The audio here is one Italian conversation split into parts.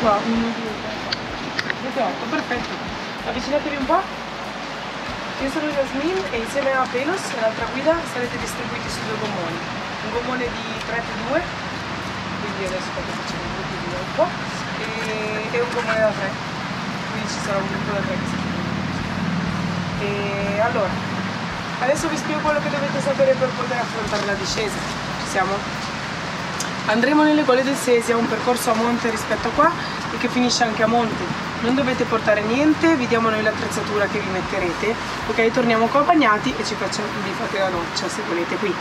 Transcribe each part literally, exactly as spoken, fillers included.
qua, uno, due, tre, otto, perfetto. Avvicinatevi un po'. Io sono Yasmin e insieme a Pelos, l'altra guida, sarete distribuiti su due gommoni. Un gommone di tre più due, quindi adesso facciamo un gruppo di due un po', e, e un gommone da tre, quindi ci sarà un gruppo da tre che si chiama. E allora, adesso vi spiego quello che dovete sapere per poter affrontare la discesa. Ci siamo? Andremo nelle Colle del Sesia, un percorso a monte rispetto a qua e che finisce anche a monte. Non dovete portare niente, vi diamo noi l'attrezzatura che vi metterete, ok? Torniamo qua bagnati e ci facciamo, vi fate la doccia se volete qui.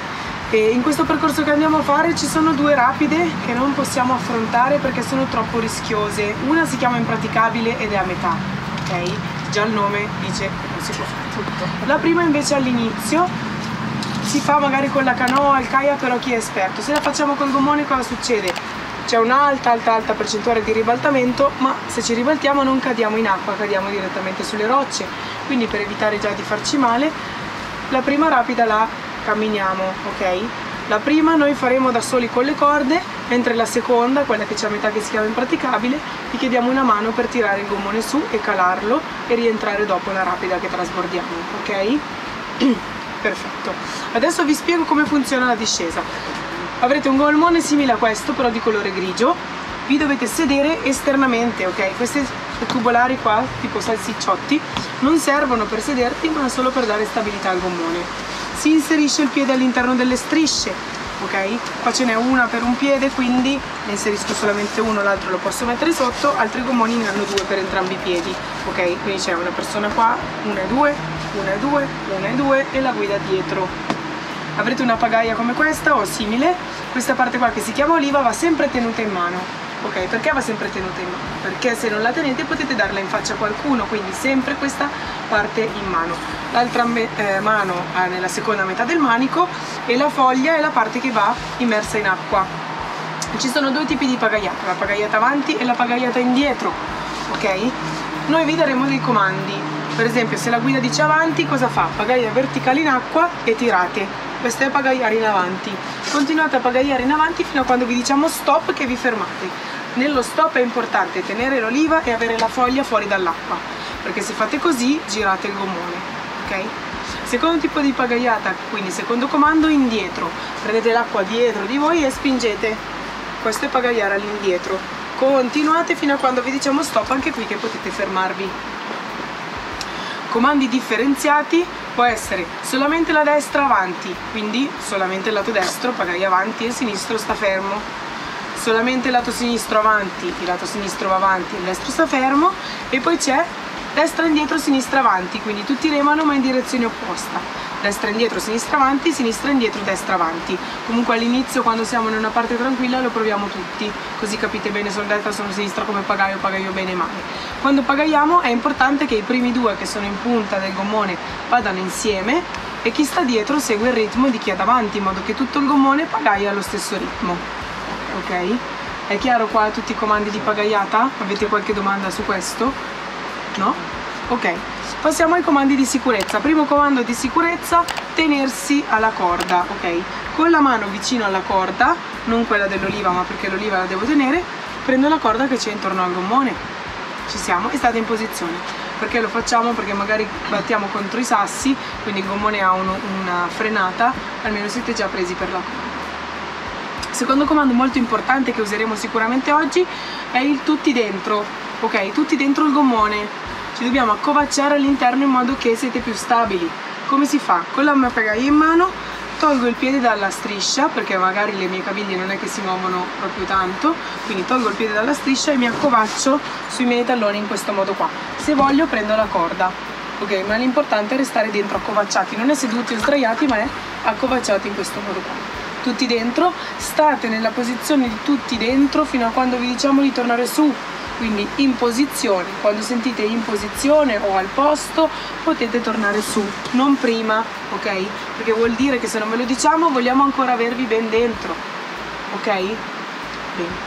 E in questo percorso che andiamo a fare ci sono due rapide che non possiamo affrontare perché sono troppo rischiose. Una si chiama impraticabile ed è a metà, ok? Già il nome dice che non si può fare tutto. La prima invece all'inizio si fa magari con la canoa, il kayak, però chi è esperto. Se la facciamo col gommone cosa succede? C'è un'alta, alta, alta percentuale di ribaltamento, ma se ci ribaltiamo non cadiamo in acqua, cadiamo direttamente sulle rocce. Quindi per evitare già di farci male, la prima rapida la camminiamo, ok? La prima noi faremo da soli con le corde, mentre la seconda, quella che c'è a metà che si chiama impraticabile, vi chiediamo una mano per tirare il gommone su e calarlo e rientrare dopo la rapida che trasbordiamo, ok? Perfetto. Adesso vi spiego come funziona la discesa. Avrete un gommone simile a questo, però di colore grigio. Vi dovete sedere esternamente, ok? Queste tubolari qua, tipo salsicciotti, non servono per sederti, ma solo per dare stabilità al gommone. Si inserisce il piede all'interno delle strisce, ok? Qua ce n'è una per un piede, quindi ne inserisco solamente uno, l'altro lo posso mettere sotto, altri gommoni ne hanno due per entrambi i piedi, ok? Quindi c'è una persona qua, una e due, una e due, una e due e la guida dietro. Avrete una pagaia come questa o simile. Questa parte qua che si chiama oliva va sempre tenuta in mano, ok? Perché va sempre tenuta in mano? Perché se non la tenete potete darla in faccia a qualcuno, quindi sempre questa parte in mano. L'altra eh, mano eh, nella seconda metà del manico e la foglia è la parte che va immersa in acqua. Ci sono due tipi di pagaiata, la pagaiata avanti e la pagaiata indietro, ok? Noi vi daremo dei comandi. Per esempio, se la guida dice avanti, cosa fa? Pagaia verticale in acqua e tirate. Questo è pagaiare in avanti. Continuate a pagaiare in avanti fino a quando vi diciamo stop, che vi fermate. Nello stop è importante tenere l'oliva e avere la foglia fuori dall'acqua, perché se fate così girate il gommone, ok? Secondo tipo di pagaiata, quindi secondo comando, indietro. Prendete l'acqua dietro di voi e spingete. Questo è pagaiare all'indietro. Continuate fino a quando vi diciamo stop, anche qui che potete fermarvi. Comandi differenziati, può essere solamente la destra avanti, quindi solamente il lato destro, pagaia avanti, e il sinistro sta fermo. Solamente il lato sinistro avanti, il lato sinistro va avanti, il destro sta fermo. E poi c'è destra indietro, sinistra avanti, quindi tutti remano ma in direzione opposta. Destra indietro, sinistra avanti, sinistra indietro, destra avanti. Comunque all'inizio, quando siamo in una parte tranquilla, lo proviamo tutti, così capite bene sono destra, sono sinistra, come pagaio, pagaio bene e male. Quando pagaiamo è importante che i primi due che sono in punta del gommone vadano insieme e chi sta dietro segue il ritmo di chi è davanti, in modo che tutto il gommone pagaia allo stesso ritmo, ok? È chiaro qua tutti i comandi di pagaiata? Avete qualche domanda su questo? No? Ok. Passiamo ai comandi di sicurezza. Primo comando di sicurezza, tenersi alla corda, ok? Con la mano vicino alla corda, non quella dell'oliva, ma perché l'oliva la devo tenere, prendo la corda che c'è intorno al gommone. Ci siamo? E state in posizione. Perché lo facciamo? Perché magari battiamo contro i sassi, quindi il gommone ha uno, una frenata, almeno siete già presi per la corda. Secondo comando molto importante che useremo sicuramente oggi è il tutti dentro, ok? Tutti dentro il gommone. Ci dobbiamo accovacciare all'interno in modo che siete più stabili. Come si fa? Con la mia pagaia in mano tolgo il piede dalla striscia, perché magari le mie caviglie non è che si muovono proprio tanto, quindi tolgo il piede dalla striscia e mi accovaccio sui miei talloni in questo modo qua. Se voglio prendo la corda, ok? Ma l'importante è restare dentro accovacciati, non è seduti o sdraiati, ma è accovacciati in questo modo qua. Tutti dentro, state nella posizione di tutti dentro fino a quando vi diciamo di tornare su. Quindi in posizione, quando sentite in posizione o al posto potete tornare su, non prima, ok? Perché vuol dire che se non ve lo diciamo vogliamo ancora avervi ben dentro, ok? Bene.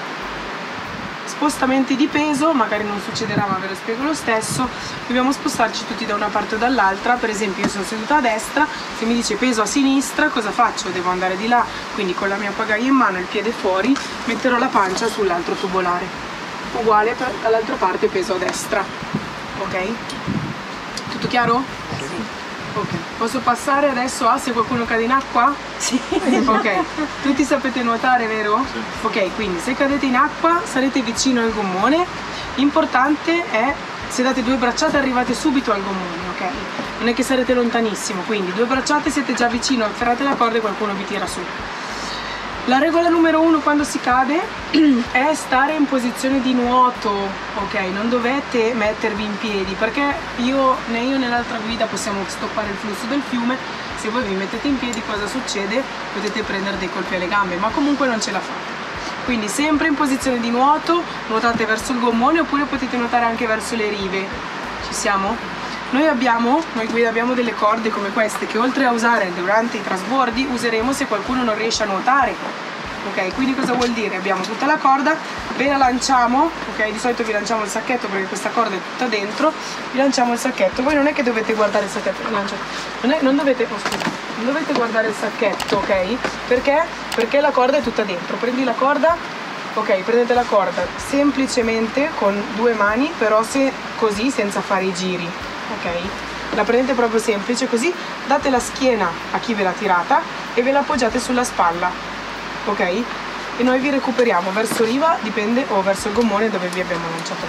Spostamenti di peso, magari non succederà ma ve lo spiego lo stesso, dobbiamo spostarci tutti da una parte o dall'altra. Per esempio io sono seduta a destra, se mi dice peso a sinistra cosa faccio? Devo andare di là, quindi con la mia pagaia in mano e il piede fuori metterò la pancia sull'altro tubolare. uguale per dall'altra parte peso a destra, ok? Tutto chiaro? Sì. Ok, posso passare adesso a se qualcuno cade in acqua? Sì. Ok, tutti sapete nuotare, vero? Sì. Ok, quindi se cadete in acqua sarete vicino al gommone, l'importante è se date due bracciate arrivate subito al gommone, ok? Non è che sarete lontanissimo, quindi due bracciate siete già vicino, afferrate la corda e qualcuno vi tira su. La regola numero uno quando si cade è stare in posizione di nuoto, ok? Non dovete mettervi in piedi, perché io né io né l'altra guida possiamo stoppare il flusso del fiume. Se voi vi mettete in piedi cosa succede? Potete prendere dei colpi alle gambe, ma comunque non ce la fate. Quindi sempre in posizione di nuoto, nuotate verso il gommone oppure potete nuotare anche verso le rive. Ci siamo? Noi abbiamo, noi guida abbiamo delle corde come queste che oltre a usare durante i trasbordi useremo se qualcuno non riesce a nuotare, ok? Quindi cosa vuol dire? Abbiamo tutta la corda, ve la lanciamo, ok? Di solito vi lanciamo il sacchetto perché questa corda è tutta dentro, vi lanciamo il sacchetto, voi non è che dovete guardare il sacchetto, non, è, non, dovete, oh, scusa, non dovete guardare il sacchetto, ok? Perché? Perché la corda è tutta dentro, prendi la corda, ok? Prendete la corda semplicemente con due mani, però se così senza fare i giri. Ok? La prendete proprio semplice così, date la schiena a chi ve l'ha tirata e ve la appoggiate sulla spalla, ok? E noi vi recuperiamo verso riva, dipende, o verso il gommone dove vi abbiamo lanciato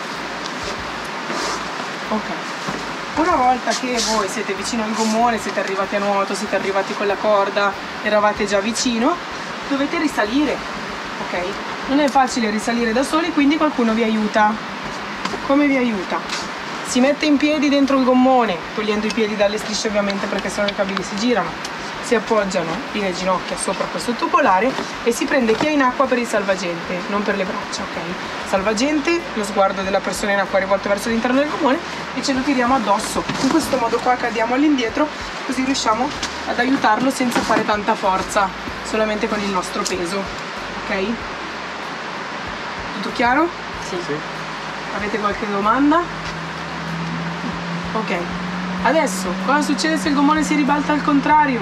la. Ok. Una volta che voi siete vicino al gommone, siete arrivati a nuoto, siete arrivati con la corda, eravate già vicino, dovete risalire, ok? Non è facile risalire da soli, quindi qualcuno vi aiuta. Come vi aiuta? Si mette in piedi dentro il gommone, togliendo i piedi dalle strisce ovviamente perché sennò i cabili si girano, si appoggiano le ginocchia sopra questo tubolare e si prende chi è in acqua per il salvagente, non per le braccia, ok? Salvagente, lo sguardo della persona in acqua rivolto verso l'interno del gommone e ce lo tiriamo addosso. In questo modo qua cadiamo all'indietro, così riusciamo ad aiutarlo senza fare tanta forza, solamente con il nostro peso, ok? Tutto chiaro? Sì. Sì. Avete qualche domanda? Ok, adesso cosa succede se il gommone si ribalta al contrario?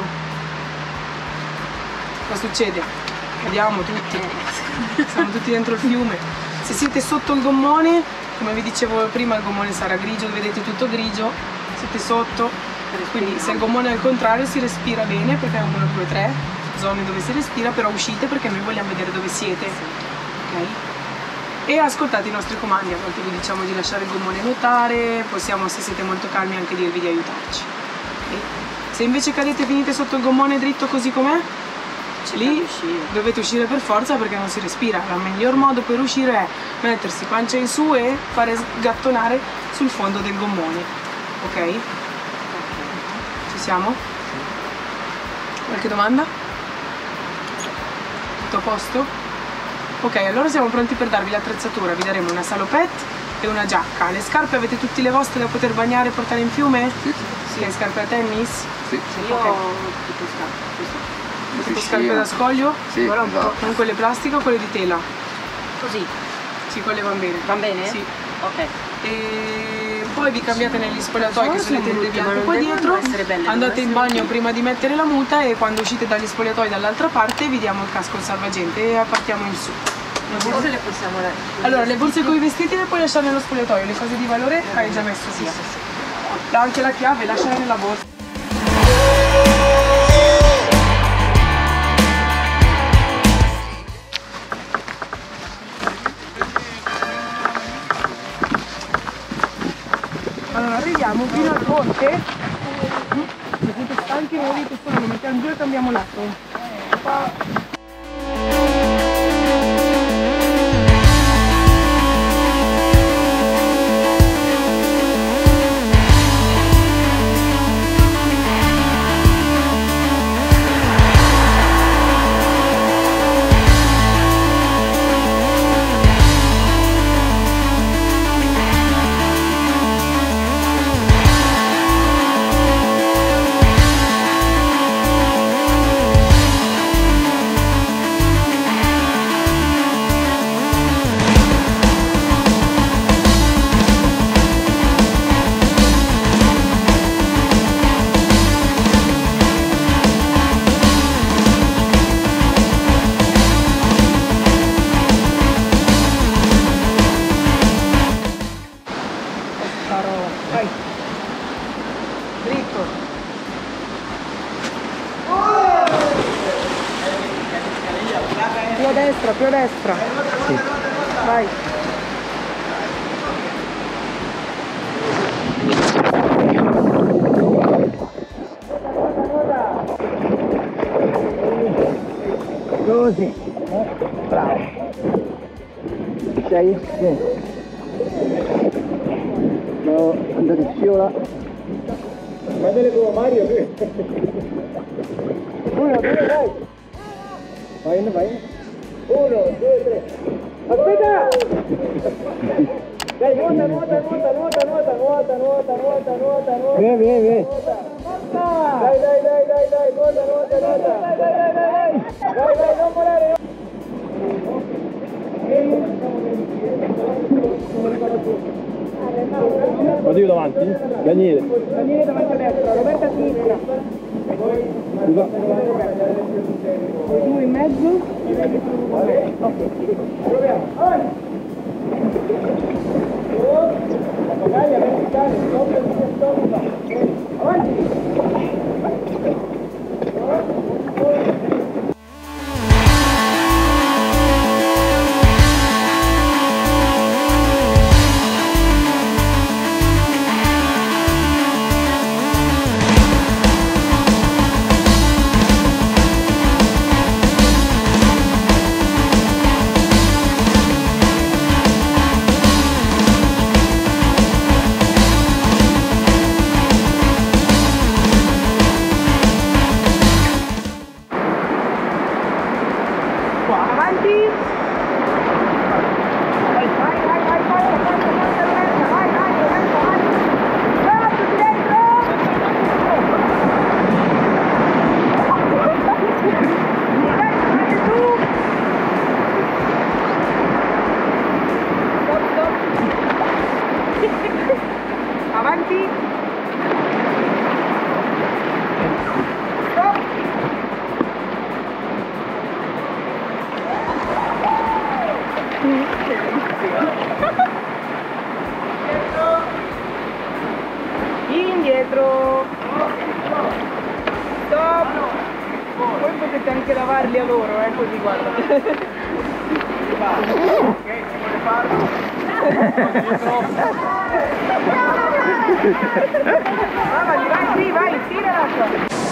Cosa succede? Cadiamo tutti, siamo tutti dentro il fiume. Se siete sotto il gommone, come vi dicevo prima, il gommone sarà grigio, vedete tutto grigio, siete sotto, quindi se il gommone è al contrario si respira bene perché è uno, due, tre zone dove si respira, però uscite perché noi vogliamo vedere dove siete, ok? E ascoltate i nostri comandi, a volte vi diciamo di lasciare il gommone nuotare, possiamo, se siete molto calmi, anche dirvi di aiutarci. Okay? Se invece cadete e finite sotto il gommone dritto così com'è, lì dovete uscire per forza perché non si respira. Il miglior modo per uscire è mettersi pancia in su e fare sgattonare sul fondo del gommone. Ok? Ci siamo? Qualche domanda? Tutto a posto? Ok, allora siamo pronti per darvi l'attrezzatura, vi daremo una salopette e una giacca. Le scarpe avete tutte le vostre da poter bagnare e portare in fiume? Sì. Sì. Le scarpe da tennis? Sì. Io okay. ho tipo scarpe. Tipo scarpe da scoglio? Sì, esatto. Non quelle plastiche o quelle di tela? Così? Sì, quelle vanno bene. Va bene? Sì. Ok. E poi vi cambiate negli spogliatoi che sono le tende bianche qua dietro, belle, andate in bagno prima di mettere la muta e quando uscite dagli spogliatoi dall'altra parte vi diamo il casco al salvagente e partiamo in su. Le borse le possiamo dare? Allora, le borse con i vestiti le puoi lasciare nello spogliatoio, le cose di valore hai già messo via. Sì, sì, sì. Anche la chiave lasciala nella borsa. Allora arriviamo fino al ponte, se siete stanchi non dite solo, lo mettiamo giù e cambiamo lato. destra, più a destra. Sì. Vai. Così. Bravo. Sei? Sì. No, andate sciola. Guardate come Mario qui. Uno, due, vai. Vai, vai. Uno, due, tre. Aspetta! Dai, nuota, nuota, nuota, nuota, nuota, nuota, nuota, nuota, nuota, nuota. Vieni, vieni, vieni. Dai, dai, dai, dai, dai, nuota, nuota, nuota. Dai, dai, dai, dai. Dai, dai, non volare. Vado io davanti? Daniele. Daniele davanti a destra, Roberta a sinistra. Poi due in mezzo. Proviamo. Papagaia verticale, stop, stop, avanti. Indietro. Stop. Poi potete anche lavarli a loro, eh, così guarda. Ok, si vuole farlo. Vai, vai, sì, vai, tira l'acqua.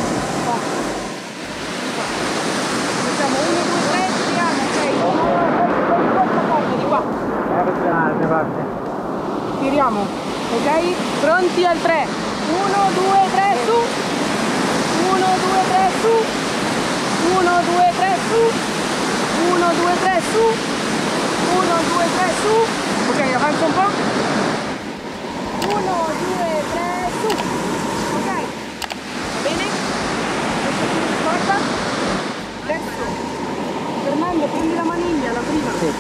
Facciamo uno, due, tre, tiriamo, ok? Di qua. Tiriamo, ok? Pronti al tre. uno, due, tre, su. uno, due, tre, su. uno, due, tre, su. uno, due, tre, su. uno, due, tre, su. Ok, avanza un po'. uno, due, tre, su. Ok. Va bene? Adesso ti scorda. Adesso. Fernando, prendi la maniglia, la prima. Sì.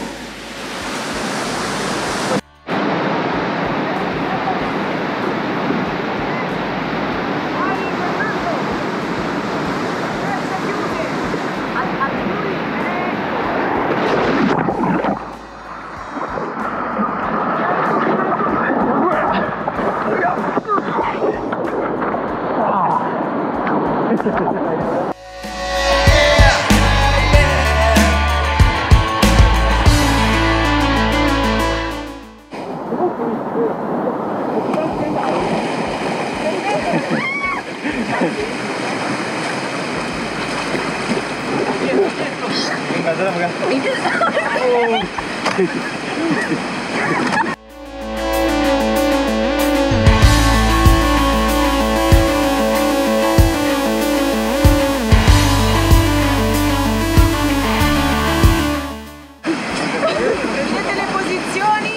Prendete le posizioni.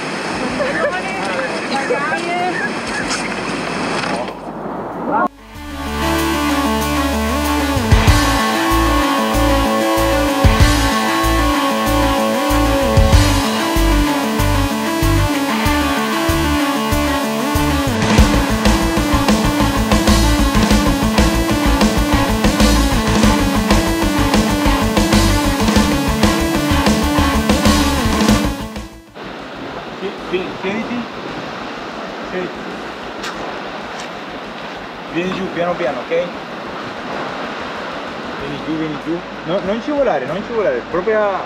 Siediti. Siediti. Vieni giù piano piano, ok? Vieni vieni giù, vieni giù. No, non ci volare, non ci volare, proprio a...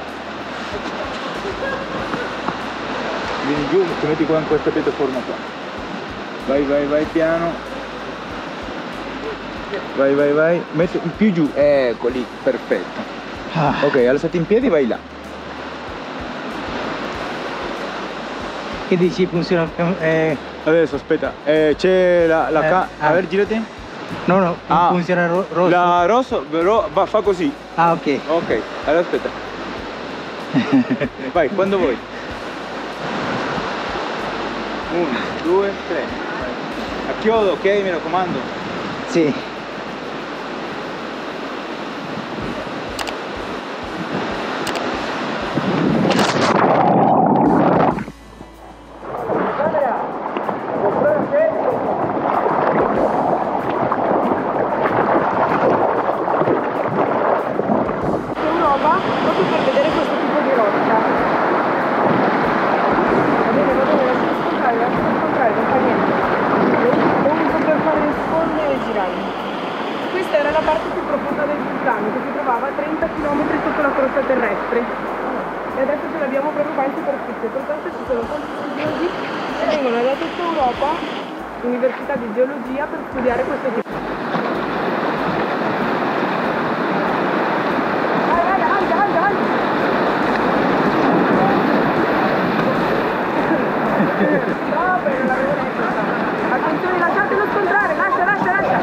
Vieni giù, ti metti qua in questa piattaforma qua. Vai, vai, vai piano. Vai, vai, vai. Metti più giù, ecco lì, perfetto. Ah. Ok, alzati in piedi, vai là. Che dici, funziona? Eh, Adesso aspetta, eh, c'è la, la Eh, ca... ah. A ver, girati. no, no, Ah. funziona ro rosso. La rosso, però va, fa così. Ah, ok. Ok, allora aspetta. Vai, quando vuoi. Uno, due, tre. A chiodo, ok, mi raccomando. Sì. Europa proprio per vedere questo tipo di roccia. Va bene, va bene, lasciamo scontrare, lasciamo scontrare, non fa niente. Comunque per fare il sfondo e girare. Questa era la parte più profonda del vulcano, che si trovava a trenta chilometri sotto la crosta terrestre. E adesso ce l'abbiamo proprio qua in superficie, pertanto ci sono tanti studiosi che vengono da tutta Europa, università di geologia, per studiare questo tipo. No, bene, l'avevo detto. Attenzione, lasciatelo scontrare, lascia, lascia, lascia.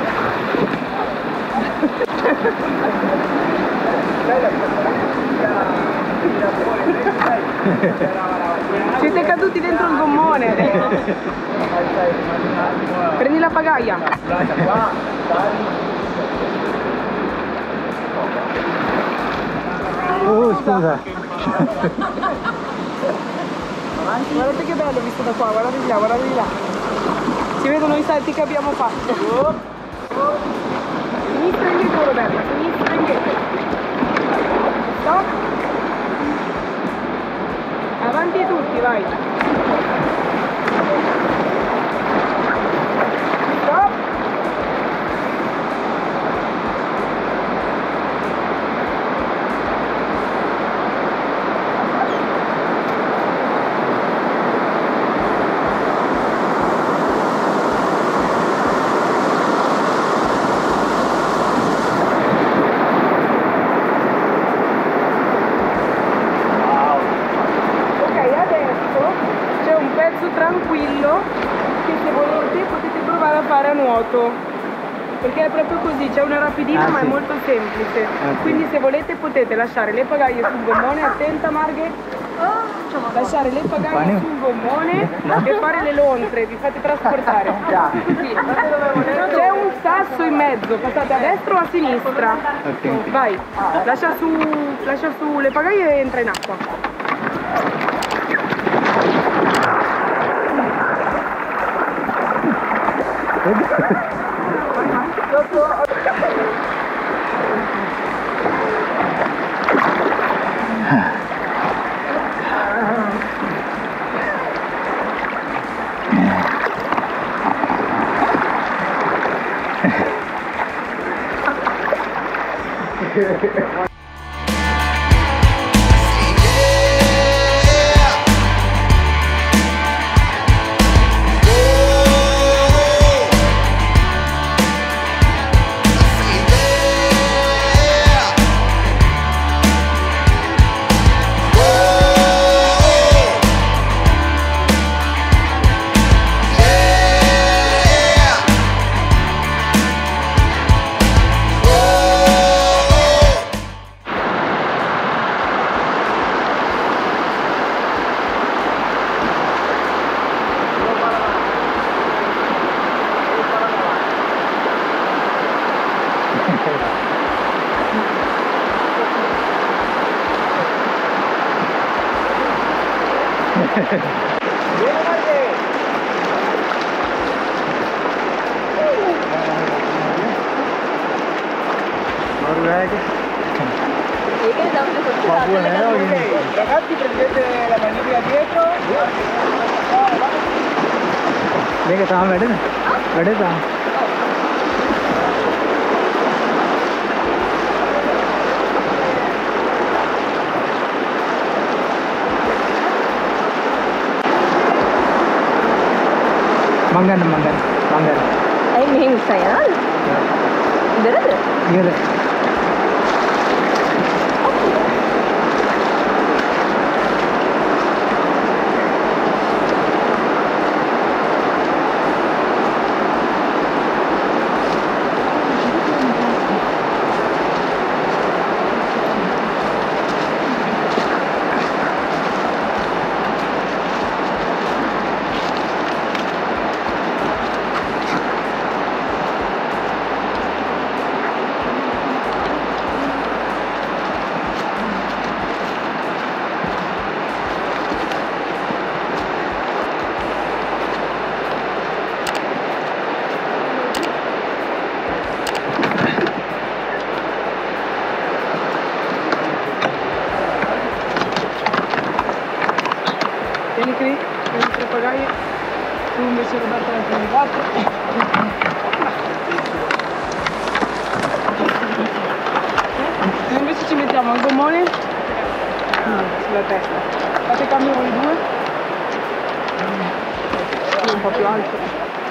Siete caduti dentro il gommone. Prendi la pagaia. Oh, scusa. Guardate che bello visto da qua, guardate di là, guardate di là. Si vedono i salti che abbiamo fatto. Sinistra e indietro, Roberta, sinistra e indietro. Stop. Avanti tutti, vai. Stop. Tranquillo che se volete potete provare a fare a nuoto, perché è proprio così, c'è una rapidina ah, ma sì. è molto semplice, ah, quindi sì. se volete potete lasciare le pagaie sul gommone, attenta Marghe, lasciare le pagaie sul gommone e fare le lontre, vi fate trasportare così. C'è un sasso in mezzo, passate a destra o a sinistra, Ok. vai, lascia su, lascia su le pagaie e entra in acqua. Ragazzi, prendete la maniglia dietro. Devi stare vedendo? Vedete? Manggan, manggan, manggan. ඇයි මෙහෙම උස්සයි යනවද? ඉවරද? Iya. Vieni qui, vieni tre pagaie. Tu invece Roberto l'hai collegato. E invece ci mettiamo il gommone sulla testa. Fate cambio voi due. Qui un po' più alto.